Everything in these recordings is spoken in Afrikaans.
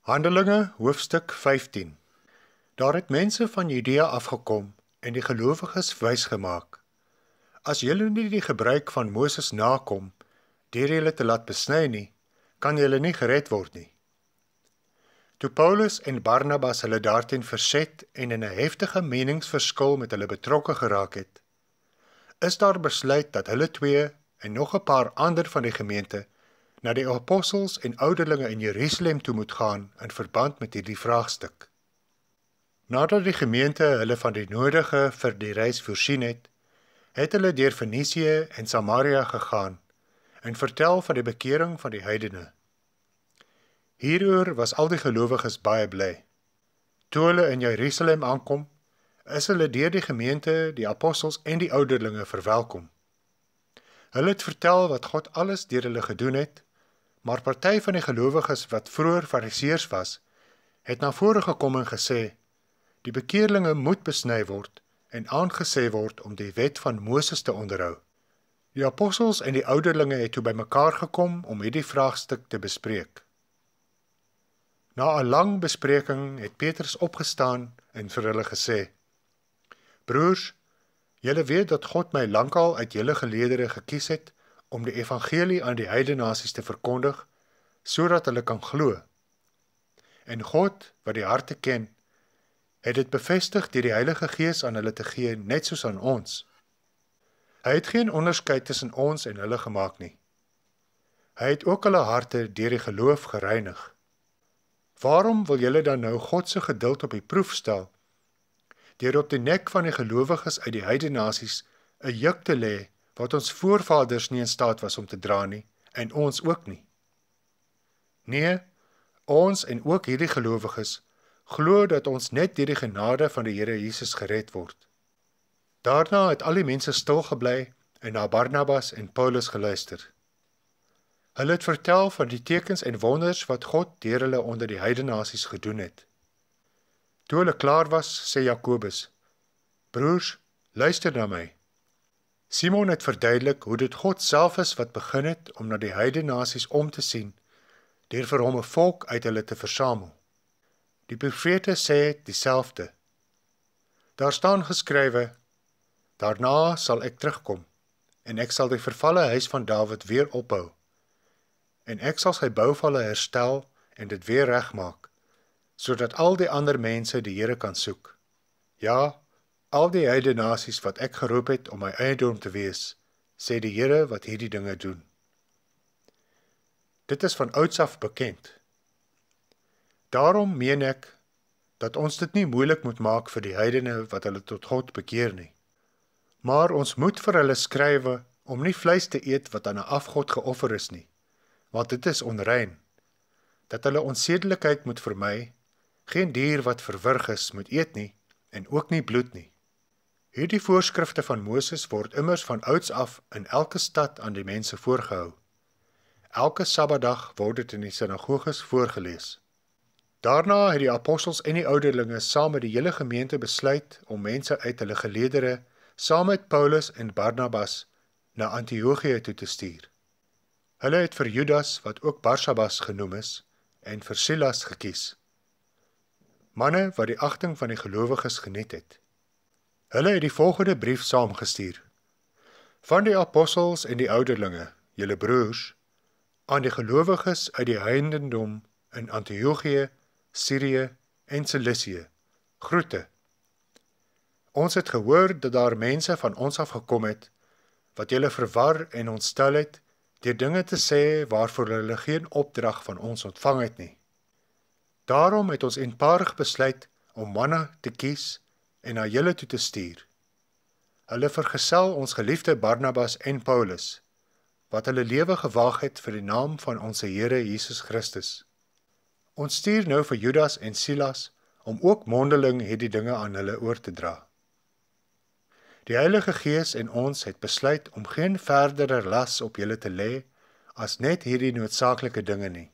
Handelinge, hoofstuk 15. Daar het mense van Judea afgekom en die gelowiges wysgemaak. As julle nie die gebruik van Moses nakom, deur julle te laat besny nie, kan julle nie gered word nie. Toe Paulus en Barnabas hulle daarteen verset en in 'n heftige meningsverskil met hulle betrokke geraak het, is daar besluit dat hulle twee en nog 'n paar ander van die gemeente na die apostels en ouderlinge in Jerusalem toe moet gaan in verband met hierdie vraagstuk. Nadat die gemeente hulle van die nodige vir die reis voorsien het, het hulle deur Fenisië en Samaria gegaan en vertel van die bekering van die heidene. Hieroor was al die gelowiges baie bly. Toe hulle in Jerusalem aankom, is hulle deur die gemeente, die apostels en die ouderlinge verwelkom. Hulle het vertel wat God alles deur hulle gedoen het, maar party van die gelowiges wat vroeër fariseërs was, het na vore gekom en gesê, die bekeerlinge moet besny word en aangesê word om die wet van Moses te onderhou. Die apostels en die ouderlinge het toe bymekaar gekom om hierdie vraagstuk te bespreek. Na 'n lang bespreking het Petrus opgestaan en vir hulle gesê, broers, julle weet dat God my lankal uit julle geleedere gekies het om die evangelie aan die heidenasies te verkondig, sodat hulle kan glo. En God, wat die harte ken, het dit bevestig deur die Heilige Gees aan hulle te gee, net soos aan ons. Hy het geen onderskeid tussen ons en hulle gemaak nie. Hy het ook hulle harte deur die geloof gereinig. Waarom wil julle dan nou God se geduld op die proef stel, deur op die nek van die gelowiges uit die heidenasies 'n juk te lê, wat ons voorvaders nie in staat was om te dra nie, en ons ook nie? Nee, ons en ook hierdie gelowiges glo dat ons net deur die genade van die Here Jesus gered word. Daarna het al die mense stil gebly en na Barnabas en Paulus geluister. Hulle het vertel van die tekens en wonders wat God deur hulle onder die heidenasies gedoen het. Toe hulle klaar was, sê Jakobus, broers, luister na my. Simon het verduidelik hoe dit God self is wat begin het om na die heidenasies om te sien, deur vir hom 'n volk uit hulle te versamel. Die profete sê dieselfde. Daar staan geskrywe, daarna sal ek terugkom, en ek sal die vervalle huis van Dawid weer opbou, en ek sal sy bouvalle herstel en dit weer regmaak, sodat al die ander mense die Here kan soek. Ja, al die heidenasies wat ek geroep het om my eiendom te wees, sê die Here wat hierdie dinge doen. Dit is van ouds af bekend. Daarom meen ek, dat ons dit nie moeilik moet maak vir die heidene wat hulle tot God bekeer nie. Maar ons moet vir hulle skrywe om nie vleis te eet wat aan 'n afgod geoffer is nie, want dit is onrein. Dat hulle onsedelikheid moet vermy, geen dier wat verwrig is moet eet nie, en ook nie bloed nie. Hierdie voorskrifte van Moses word immers van ouds af in elke stad aan die mense voorgehou. Elke Sabbatdag word dit in die sinagoges voorgelees. Daarna het die apostels en die ouderlinge saam met die hele gemeente besluit om mense uit hulle geleedere saam met Paulus en Barnabas na Antiochië toe te stuur. Hulle het vir Judas, wat ook Barsabas genoem is, en vir Silas gekies. Manne wat die agting van die gelowiges geniet het. Hulle het die volgende brief saamgestuur. Van die apostels en die ouderlinge, julle broers, aan die gelowiges uit die heidendom in Antiochië, Sirië en Cilicië, groete. Ons het gehoor dat daar mense van ons af gekom het, wat julle verwar en ontstel het, deur dinge te sê waarvoor hulle geen opdrag van ons ontvang het nie. Daarom het ons eenparig besluit om manne te kies en na julle toe te stuur. Hulle vergesel ons geliefde Barnabas en Paulus, wat hulle lewe gewaag het vir die naam van ons Here Jesus Christus. Ons stuur nou vir Judas en Silas om ook mondeling hierdie dinge aan hulle oor te dra. Die Heilige Gees en ons het besluit om geen verdere las op julle te lê as net hierdie noodsaaklike dinge nie.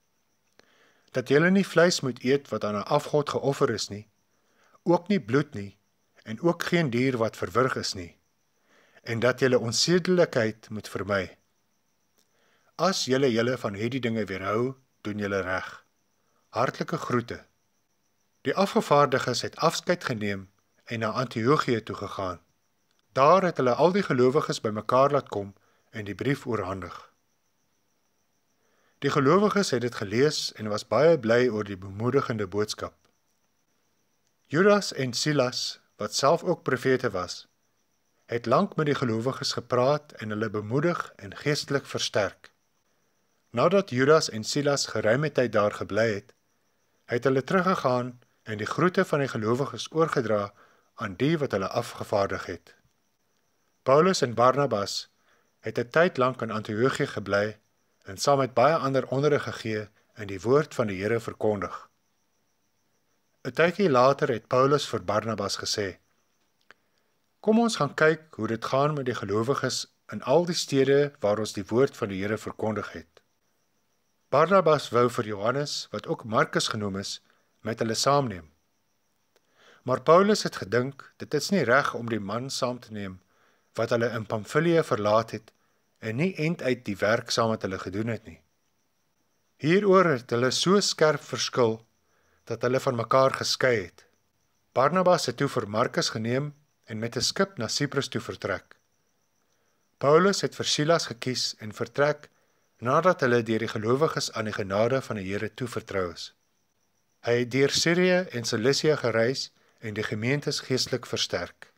Dat julle nie vleis moet eet wat aan 'n afgod geoffer is nie, ook nie bloed nie, en ook geen dier wat verwrig is nie, en dat julle onsedelikheid moet vermy. As julle van hierdie dinge weerhou, doen julle reg. hartlike groete. Die afgevaardiges het afskeid geneem en na Antiochië toe gegaan. Daar het hulle al die gelowiges bymekaar laat kom en die brief oorhandig. Die gelowiges het dit gelees en was baie bly oor die bemoedigende boodskap. Judas en Silas, wat self ook profete was, het lank met die gelowiges gepraat en hulle bemoedig en geestelik versterk. Nadat Judas en Silas geruime tyd daar gebly het hulle teruggegaan en die groete van die gelowiges oorgedra aan die wat hulle afgevaardig het. Paulus en Barnabas het 'n tyd lank in Antiochië gebly en saam met baie ander onderrig gegee en die woord van die Here verkondig. 'n Tydjie later het Paulus vir Barnabas gesê: "Kom ons gaan kyk hoe dit gaan met die gelowiges in al die stede waar ons die woord van die Here verkondig het." Barnabas wou vir Johannes, wat ook Markus genoem is, met hulle saamneem. Maar Paulus het gedink, dit is nie reg om die man saam te neem, wat hulle in Pamfilië verlaat het, en nie einduit die werk saam met hulle gedoen het nie. Hieroor het hulle so skerp verskil, dat hulle van mekaar geskei het. Barnabas het toe vir Markus geneem, en met 'n skip na Siprus toe vertrek. Paulus het vir Silas gekies en vertrek, nadat hulle deur die gelowiges aan die genade van die Here toevertrou is. Hy het deur Sirië en Cilicia gereis en die gemeentes geestelik versterk.